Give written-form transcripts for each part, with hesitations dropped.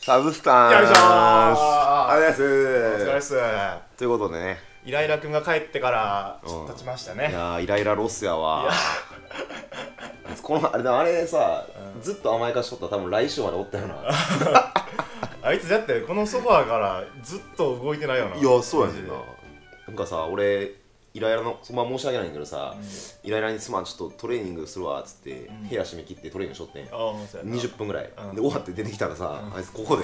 サブスタンス。 よいしょー。 ありがとうごお疲れざいます。 っす。 ということでね。 イライラくんが帰ってからちょっと経ちましたね。 いやー、イライラロスやわ。 いやこのあれさ、ずっと甘やかしとったら多分来週までおったよな。 あいつだってこのソファーからずっと動いてないよな。 いや、そうやねんなマジ。 なんかさ、俺、イライラの、まあ申し訳ないんだけどさ、イライラにすまん、ちょっとトレーニングするわっつって、部屋閉め切ってトレーニングしとってん。 ああ、もうそうやな。 20分ぐらい。で、 うん終わって出てきたらさ、あいつここで。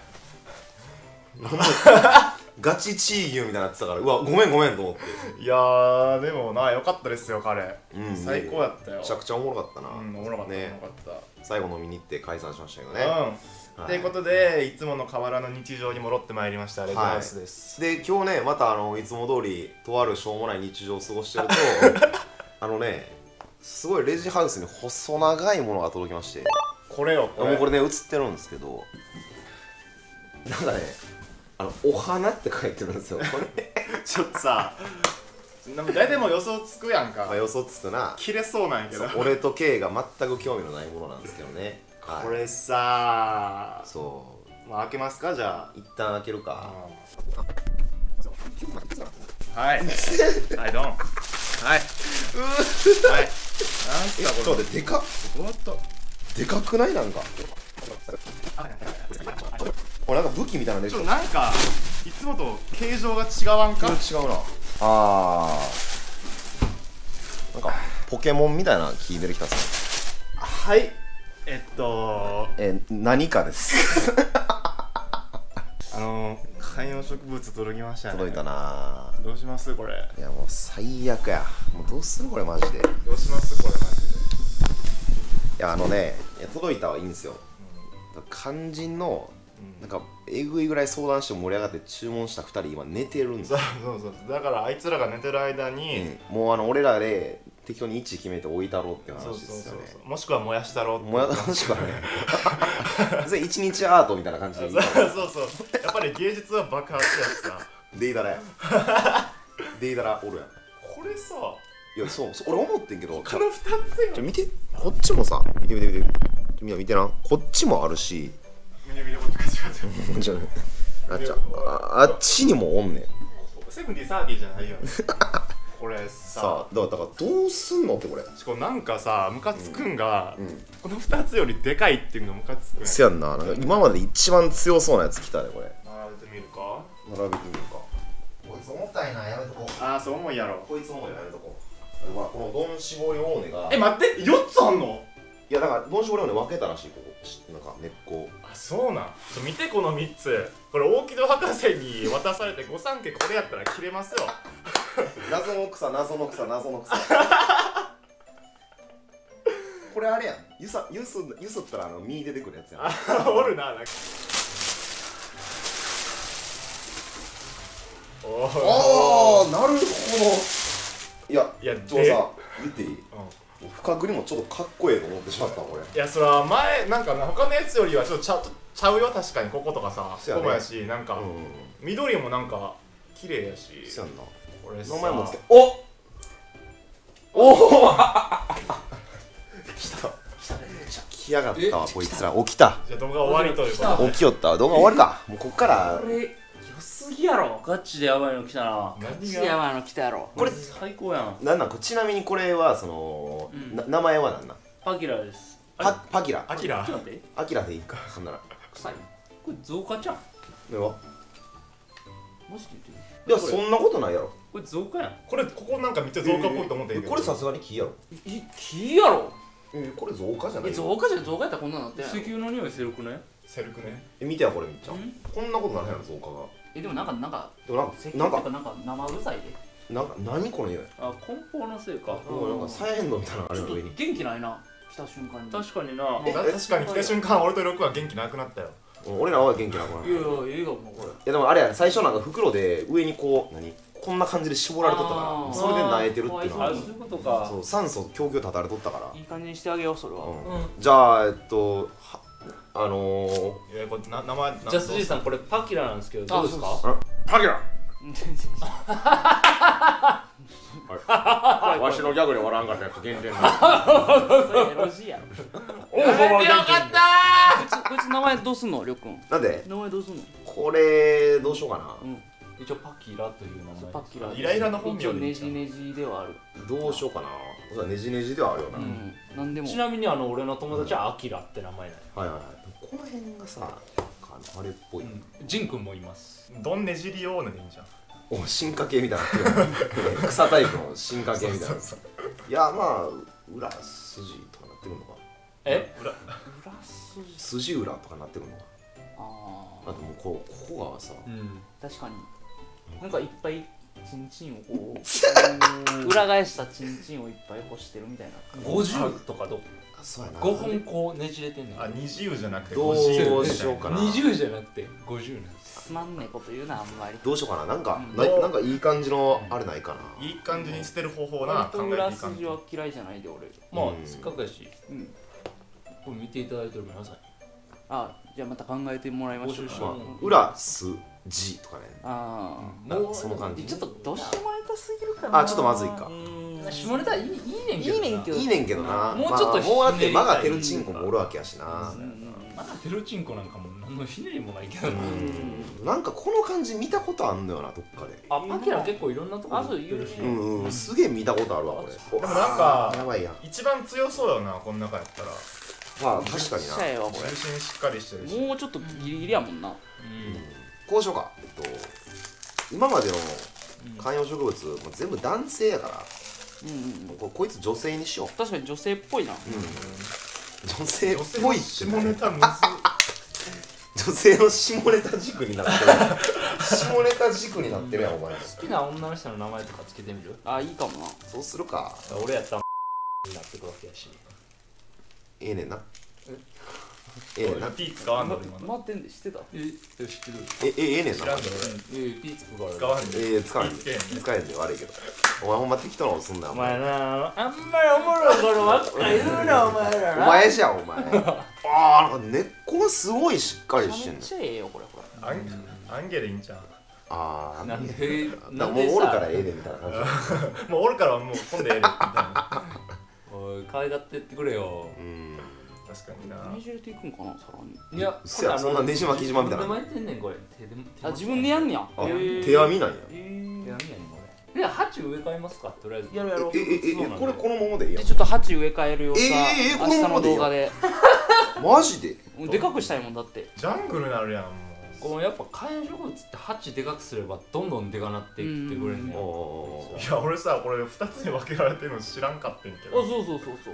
ガチチー牛みたいになってたから、うわ、ごめんと思って。 いやー、でもな、良かったですよ、彼。 うん最高やったよ。 めちゃくちゃおもろかったな。 うん、おもろかった、おもねろかっ最後飲みに行って解散しましたけどた。 ね。 うん。ということで、いつもの河原の日常に戻ってまいりました、レッドハウスです。 で、今日ね、またいつも通り、とあるしょうもない日常を過ごしてると、すごいレジハウスに細長いものが届きまして、 これよ、これ。 もうこれね、映ってるんですけど、なんかね、お花って書いてるんですよ、これ。 ちょっとさ、誰でも予想つくやんか。 まあ予想つくな。 切れそうなんやけど。 俺と K が全く興味のないものなんですけどね。はいこれさ、 そまあ開けますか、じゃう。一旦開けるか。 あ。はい。はい、ドン。はい。はい。なんすか、これ。 ちょっと待って、でかっ。 どうやったでかくないなんか。これなんか武器みたいなのでしょ。 なんか、いつもと形状が違わんか。 違うな。なんかポケモンみたいな木出てきたっすね。 はい。 何かです。 観葉植物届きましたね。 届いたな。 どうしますこれ。 いやもう最悪や。もうどうするこれマジで。いどうしますこれマジで。 やいや届いたはいいんですよ。肝心のなんかえぐいぐらい相談して盛り上がって注文した2人今寝てるんですよ。 そうだからあいつらが寝てる間に、 もう俺らで適当に位置決めて置いたろうっていう話ですよね。 もしくは燃やしたろうってもやかしくはね。それ一日アートみたいな感じでいいかそうやっぱり芸術は爆発やしさ。 デイダラや。デイダラおるやん。 これさ、 いやそう俺思ってんけど、 この2つよ。 見て、こっちもさ、見て見てな、こっちもあるし、 見てこっちあっちにもおんねん。 セブンティーサーティーじゃないよね。これささ、 あだからどうすんのってこれ。 なんかさ、ムカつくんが、この2つよりでかいっていうのがムカつくんや。 せやんな、なんか今まで一番強そうなやつ来たねこれ。 並べてみるか。 並べてみるか。こいつ重たいな、やめとこう。 ああ、そう重いやろ。 こいつ重いな、やめとこう。このドン絞りオーネが、 待って、4つあんの。 いやだからドン絞りオーネ分けたらしい、ここなんか根っこ。 あ、そうなん。見てこの3つ。これ大木戸博士に渡されて御三家これやったら切れますよ。 謎の草これあれやん、ゆすったら実出てくるやつやん。 あ、おるな、なんか。 ああ、なるほど。いやちょっとさ、言っていい？深くにもちょっとかっこええと思ってしまったこれ。 いや、それは前、なんか他のやつよりはちょっとちゃうよ、確かに。こことかさ、 そうやねここやし、なんか緑もなんか綺麗やし。 そうやんな。 これさ、 名前もつけ、お来た来やがったわこいつら。起きた、 じゃあ動画終わりということで。 起きよったわ。動画終わりか。もうこっからこれ良すぎやろ。ガチでやばいの来たな。 何がガチでやばいの来たやろ。これ最高やん。 なんちなみにこれは名前はなんなん？ パキラです。 パキラ。 アキラ。 ちょっと待って。 アキラでいいか、そんなら。 臭い。これ増加ちゃん。 これはマジで言ってる。 いや、そんなことないやろ。 これ増加やん。 ここなんかめっちゃ増加っぽいと思ってんけど。 これさすがに木やろ。 木やろ。 これ増加じゃない？ 増加じゃ増加やったらこんなのなってない。 石油の匂いするくね。 セルクね。 見てやこれみっちゃん。こんなことならへんやろ増加が。 でもなんかでも石油ってかなんか生臭いで。 何この匂い。 あ、梱包のせいか。 なんかサイエンドみたいなのあちょっとるの上に。 元気ないな。来た瞬間に。 確かにな。 確かに来た瞬間俺とロックは元気なくなったよ。 俺らは元気なくなる。 いやいや、映画もこれ。 いやでもあれや、最初なんか袋で上にこんな感じで絞られとったから、それで萎えてるっていうのあ、 はそういうことか。 そう、酸素供給断たれとったから。 いい感じにしてあげよう、それは。 じゃあいや、これ名前ジャスジーさん、これパキラなんですけど、どうですか？ パキラわしのギャグで笑わんかったやつ限定の。 それ LG やろ。 おお、やめてよかったこいつ名前前どうすんのりょうくん。 なんで名前どうすんの。 これどうしようかな、 一応パキラという名前。 パッキライライラの本名一応でいいじゃんネジネジではある。 どうしようかな。そうだねじねじではあるよな、 なんでも。 ちなみに俺の友達はアキラって名前なんや。 はいはいはい。この辺がさなんかあれっぽい、 ジンくんもいます。 どんねじりようねでいいんじゃん。 お進化系みたいになってる草タイプの進化系みたいな。いやまあ裏筋とかなってくるのか。 裏裏筋。 筋裏とかなってくるのか。 あだってもうここがさ、 あ、確かに。なんかいっぱいチンチンをこう裏返したチンチンをいっぱい干してるみたいな。 50とかどう？ あそうやな。 5本こうねじれてんねん。 あ、20じゃなくてどう 50 しようかな。 20じゃなくて50なんです。 つまんねえこと言うなあんまり。 どうしようかな。なんか、 うんなんかいい感じのあれないかな。 いい感じに捨てる方法な割と考えて裏いかん筋は嫌いじゃないで俺。 まあせっかくやし、 うん。 これ見ていただいてる皆さんにあ、じゃあまた考えてもらいましょうか。 募集しよう裏すじとかね。 ああ。 もうその感じ。 ちょっとどうしようもないたすぎるかな。 あちょっとまずいか。 下ネタいいねんけどな。 いいねんけどいいねんけどな。 もうちょっとまあもうだってひねりたい間がてるチンコもおるわけやしな。 まだテロチンコなんかも何のひねりもないけどな。 なんかこの感じ見たことあんのよなどっかで。 あ、パキラ結構いろんなところで売ってるし。 すげえ見たことあるわこれ。 でもなんかやばいやん。 一番強そうよな、この中やったら。 まあ確かにちっちゃいな。 わこ重心しっかりしてるし。 れ。もうちょっとギリギリやもんな。 こうしようか。今までの観葉植物もう全部男性やからこいつ女性にしよう。 確かに女性っぽいな。 女性っ女性ぽいっての下ネタむず。 女性の下ネタ軸になってる下ネタ軸になってるやんお前。 好きな女の人の名前とかつけてみる？ あ、いいかもな。 そうするか。 俺やったらになってくわけやし。 ええねんな。ええねんな。 P 使わんの今の。 回ってんで知ってた？ 知ってる。 ええねんな。 知らんのピーツくがある。 使わんで。 使わへん。 P つけへんね。 使えんで悪いけど。お前ほんま適当なことすんなよお前な、あんまりおもろいことばっかり言うな、お前らな。 お前じゃんお前。ああなんか根っこがすごいしっかりしてんの。 めっちゃええよこれほら。 アンゲでいいんじゃん。 ああなんでもうおるからええねんみたいな感じ。 もうおるからもう飛んでええでみたいな。 おい、可愛がってってくれよ。 確かにな。 ねじれていくんかなさらに。 いや、 うっせやそんなねじ巻き島みたいな手で巻いてんねん、これ。手であ、自分でやんねや。 あ手編みなんや。 手編みやねん、これ。で、鉢植え替えますか、とりあえず。 やろうやろう。 これこのままでいいやでちょっと鉢植え替えるよさ。 こ明日ののままでいいや動画で。 マジで。 でかくしたいもんだって。 ジャングルなるやんもこのやっぱ観葉植物って鉢でかくすればどんどんでかなっていってくれんねん。 おう。いや俺さこれ2つに分けられてるの知らんかってんけあ、 ど。 そうそうそうそう。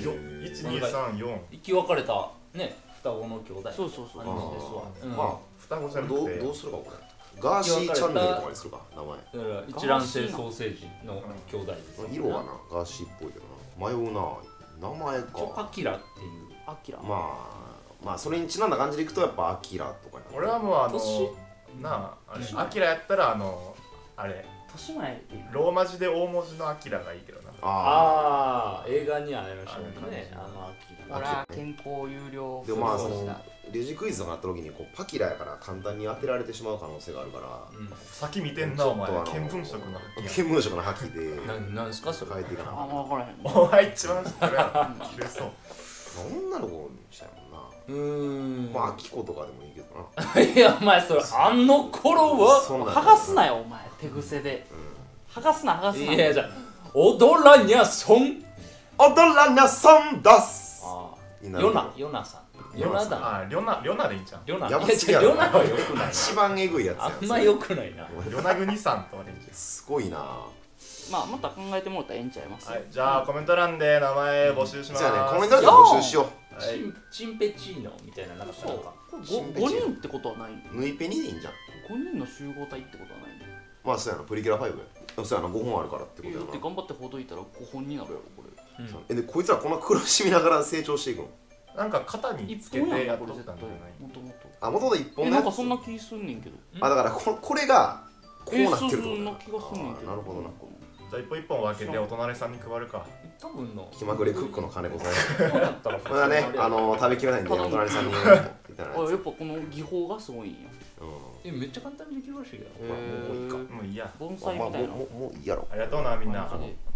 1234。 生き別れたね、双子の兄弟。 そうそうそう。 感じですわ。 ま双子じあゃなくて。 どうするかこれ。ガーシーチャンネルとかにするか名前。 だから一卵性ソーセージの兄弟です。 色はなガーシーっぽいけどな。迷うな。名前パか。 キラっていう。 アキラ。 まあそれにちなんだ感じでいくとやっぱアキラとかに。 俺はもう年なあアキラやったらあれ年前っていう。 ローマ字で大文字のアキラがいいけどな。 あああ、映画にはありましたね。アキラ。 ほら健康有料。 でもまあそうそのレジクイズとかなった時にこうパキラやから簡単に当てられてしまう可能性があるから先見てんなお前。見聞色の覇気や。 見聞色の覇気でなんすかそれ。 変えていかなあんま分からへん。 お前一番知ってるやろ。切れそう。 女の子にしたいもんな。まあアキコとかでもいいけどな。 いや、お前それ、あの頃は。 そんなん剥がすなよお前手癖で。剥がすな剥がすな。 いや、じゃあ、踊らにゃそん。 踊らなさんだす。 ヨナさん。ヨナだ。 あ、リョナでいいんじゃん。 ヨナ。いやや、 ばすぎやろヨナはよくない。 一番エグいやつやあんまよくないな。 ヨナグニさんとかでいいんじすごいな。 まあまた考えてもらったらええんちゃいますゃん。はい、じゃあコメント欄で名前募集します。 じゃあねコメント欄で募集しよはいチンペチーノみたいな、なんかそうか。 5人ってことはないの。 う。縫いペニでいいんじゃん。 5人の集合体ってことはないの。 まあそうやなプリキュラ5や。そうやな5本あるからってことやな。 だって頑張ってほどいたら5本になるやろこれ。 でこいつらこんな苦しみながら成長していくの。 なんか肩につけ 1本てやんなこれ絶対やっとったんじゃない。 もともと。 あ元々1本のやつ。 なんかそんな気すんねんけど。 あだからこれがこうなってるってそことんな気がすんねんけど。 なるほどな。 じゃあ一本一本分けてお隣さんに配るか。 多分の。 気まぐれクックの金子さん。 そうだったら。 これはね食べきれないんでお隣さんに言ったらあ、やっぱこの技法がすごいんや。 めっちゃ簡単にできるらしいよ。 へーもういいや。 盆まあ栽みたいな。 もういいやろ。 ありがとうなみんな。 マジで